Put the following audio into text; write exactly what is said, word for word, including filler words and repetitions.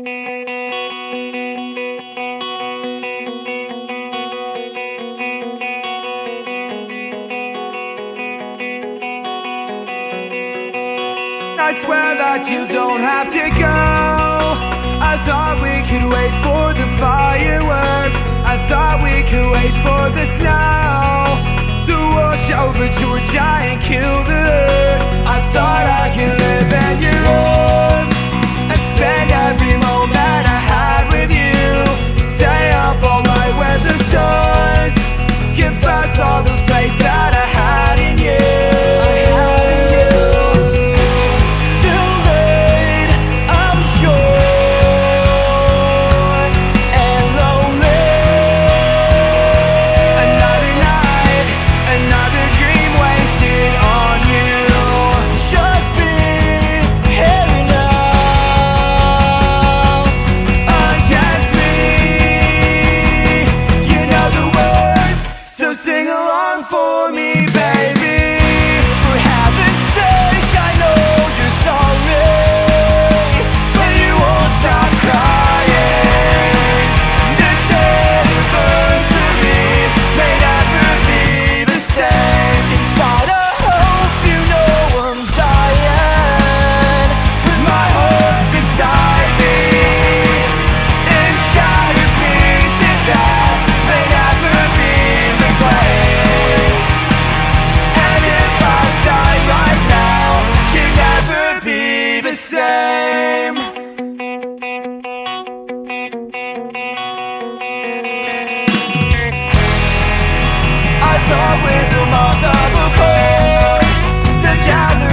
I swear that you don't have to go. I thought we could wait for the fireworks. I thought we could wait for the snow to wash over Georgia and kill the herd. I thought I could live in your arms and spend every moment I had with you. Stay up all night when the stars confess all the faith that I had in you. I had in you. Sing along for me, baby. For heaven's sake, I know you're sorry, but you won't stop crying. This anniversary may never be the same. Inside I hope you know I'm dying, with my heart beside me, in shattered pieces that may never be place. And if I die right now, you'll never be the same. I thought with the mother of God together